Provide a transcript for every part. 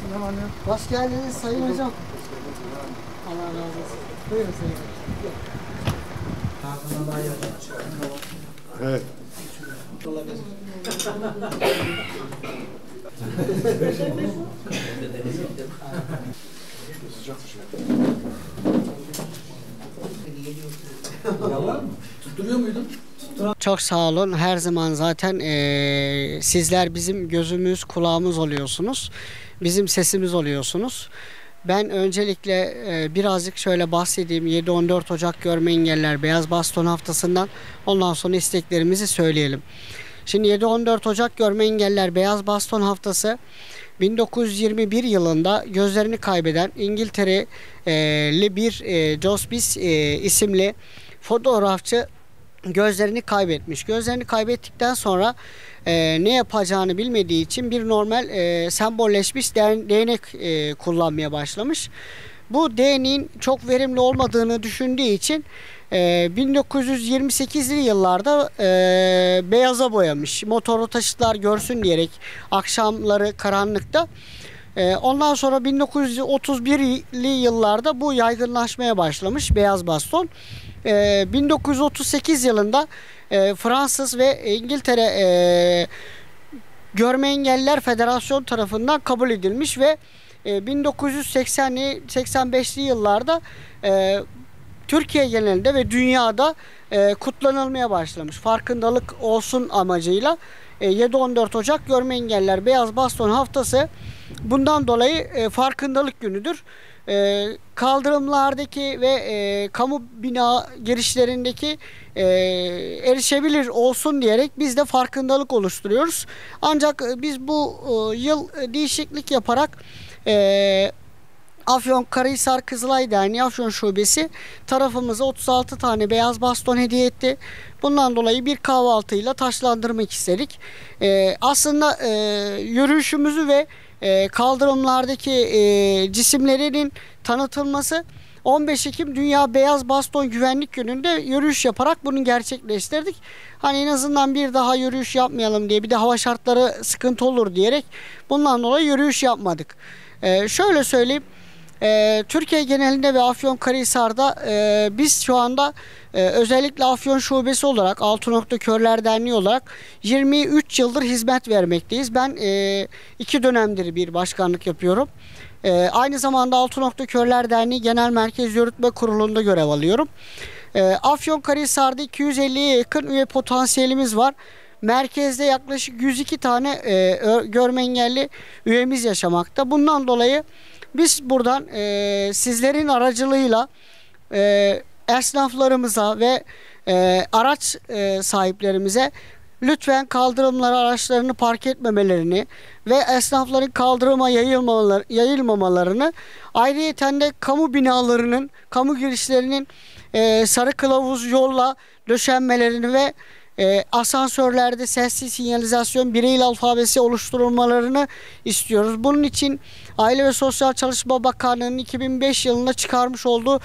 Ne var ne yok? Hoş geldiniz Sayın Hocam. Allah razı olsun. Buyurun Sayın Hocam. Evet. Tutturuyor muydun? Çok sağ olun. Her zaman zaten sizler bizim gözümüz, kulağımız oluyorsunuz. Bizim sesimiz oluyorsunuz. Ben öncelikle birazcık şöyle bahsedeyim. 7-14 Ocak Görme Engelliler Beyaz Baston Haftası'ndan, ondan sonra isteklerimizi söyleyelim. Şimdi 7-14 Ocak Görme Engelliler Beyaz Baston Haftası 1921 yılında gözlerini kaybeden İngiltereli bir Josbis isimli fotoğrafçı gözlerini kaybetmiş. Gözlerini kaybettikten sonra ne yapacağını bilmediği için bir normal sembolleşmiş değnek kullanmaya başlamış. Bu değneğin çok verimli olmadığını düşündüğü için 1928'li yıllarda beyaza boyamış. Motorlu taşıtlar görsün diyerek akşamları karanlıkta. Ondan sonra 1931'li yıllarda bu yaygınlaşmaya başlamış beyaz baston. 1938 yılında Fransız ve İngiltere Görme Engelliler Federasyonu tarafından kabul edilmiş ve 1980'li-85'li yıllarda Türkiye genelinde ve dünyada kutlanılmaya başlamış. Farkındalık olsun amacıyla 7-14 Ocak Görme Engelliler Beyaz Baston Haftası bundan dolayı farkındalık günüdür. Kaldırımlardaki ve kamu bina girişlerindeki erişebilir olsun diyerek biz de farkındalık oluşturuyoruz. Ancak biz bu yıl değişiklik yaparak Afyonkarahisar Kızılay Derneği Afyon Şubesi tarafımıza 36 tane beyaz baston hediye etti. Bundan dolayı bir kahvaltıyla taşlandırmak istedik. Aslında yürüyüşümüzü ve kaldırımlardaki cisimlerinin tanıtılması 15 Ekim Dünya Beyaz Baston Güvenlik Günü'nde yürüyüş yaparak bunu gerçekleştirdik. Hani en azından bir daha yürüyüş yapmayalım diye, bir de hava şartları sıkıntı olur diyerek bundan dolayı yürüyüş yapmadık. Şöyle söyleyeyim. Türkiye genelinde ve Afyonkarahisar'da biz şu anda özellikle Afyon Şubesi olarak Altınokta Körler Derneği olarak 23 yıldır hizmet vermekteyiz. Ben 2 dönemdir bir başkanlık yapıyorum. Aynı zamanda Altınokta Körler Derneği Genel Merkez Yürütme Kurulu'nda görev alıyorum. Afyonkarahisar'da 250'ye yakın üye potansiyelimiz var. Merkezde yaklaşık 102 tane görme engelli üyemiz yaşamakta. Bundan dolayı biz buradan sizlerin aracılığıyla esnaflarımıza ve araç sahiplerimize lütfen kaldırımlara araçlarını park etmemelerini ve esnafların kaldırıma yayılmamalarını, ayrıyeten de kamu binalarının, kamu girişlerinin sarı kılavuz yolla döşenmelerini ve asansörlerde sesli sinyalizasyon Braille alfabesi oluşturulmalarını istiyoruz. Bunun için Aile ve Sosyal Çalışma Bakanlığı'nın 2005 yılında çıkarmış olduğu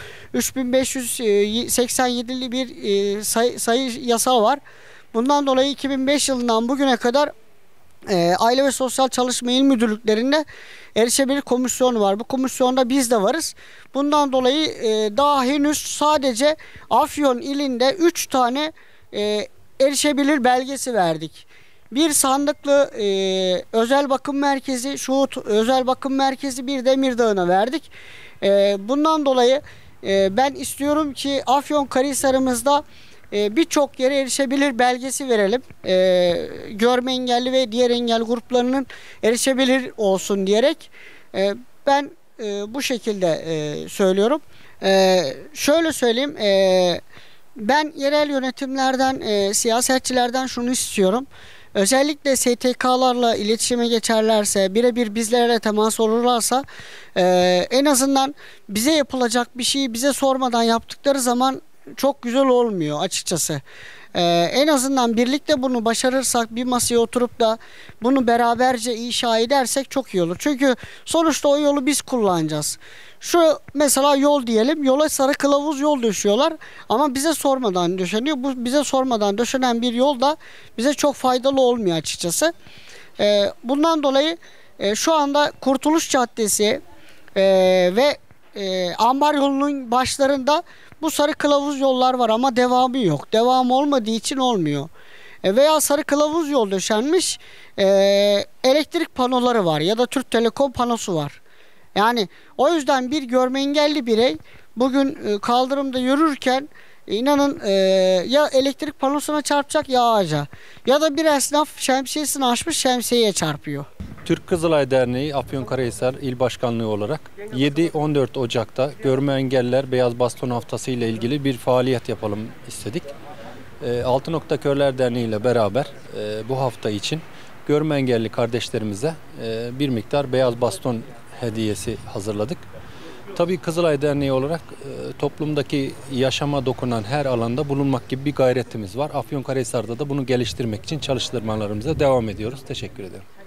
3587'li bir sayı yasa var. Bundan dolayı 2005 yılından bugüne kadar Aile ve Sosyal Çalışma İl Müdürlüklerinde erişebilir komisyonu var. Bu komisyonda biz de varız. Bundan dolayı daha henüz sadece Afyon ilinde 3 tane erişebilir belgesi verdik. Bir Sandıklı özel bakım merkezi, Şuhut özel bakım merkezi, bir Demirdağ'ına verdik. Bundan dolayı ben istiyorum ki Afyonkarahisar'ımızda birçok yere erişebilir belgesi verelim. Görme engelli ve diğer engel gruplarının erişebilir olsun diyerek ben bu şekilde söylüyorum. Şöyle söyleyeyim. Ben yerel yönetimlerden, siyasetçilerden şunu istiyorum. Özellikle STK'larla iletişime geçerlerse, birebir bizlerle temas olurlarsa en azından bize yapılacak bir şeyi bize sormadan yaptıkları zaman çok güzel olmuyor açıkçası. En azından birlikte bunu başarırsak, bir masaya oturup da bunu beraberce inşa edersek çok iyi olur. Çünkü sonuçta o yolu biz kullanacağız. Şu mesela yol diyelim, yola sarı kılavuz yol döşüyorlar ama bize sormadan döşeniyor. Bu bize sormadan döşenen bir yol da bize çok faydalı olmuyor açıkçası. Bundan dolayı Şu anda Kurtuluş Caddesi ve ambar yolunun başlarında bu sarı kılavuz yollar var ama devamı yok. Devamı olmadığı için olmuyor. Veya sarı kılavuz yol döşenmiş, elektrik panoları var ya da Türk Telekom panosu var. Yani o yüzden bir görme engelli birey bugün kaldırımda yürürken inanın ya elektrik panosuna çarpacak ya ağaca, ya da bir esnaf şemsiyesini açmış şemsiyeye çarpıyor. Türk Kızılay Derneği Afyonkarahisar İl Başkanlığı olarak 7-14 Ocak'ta Görme Engelliler Beyaz Baston Haftası ile ilgili bir faaliyet yapalım istedik. Altı Nokta Körler Derneği ile beraber bu hafta için görme engelli kardeşlerimize bir miktar beyaz baston hediyesi hazırladık. Tabii Kızılay Derneği olarak toplumdaki yaşama dokunan her alanda bulunmak gibi bir gayretimiz var. Afyonkarahisar'da da bunu geliştirmek için çalışmalarımıza devam ediyoruz. Teşekkür ederim.